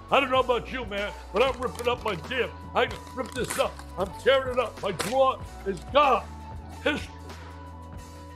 I don't know about you, man, but I'm ripping up my gym. I just ripped this up. I'm tearing it up. My drawer is gone. History.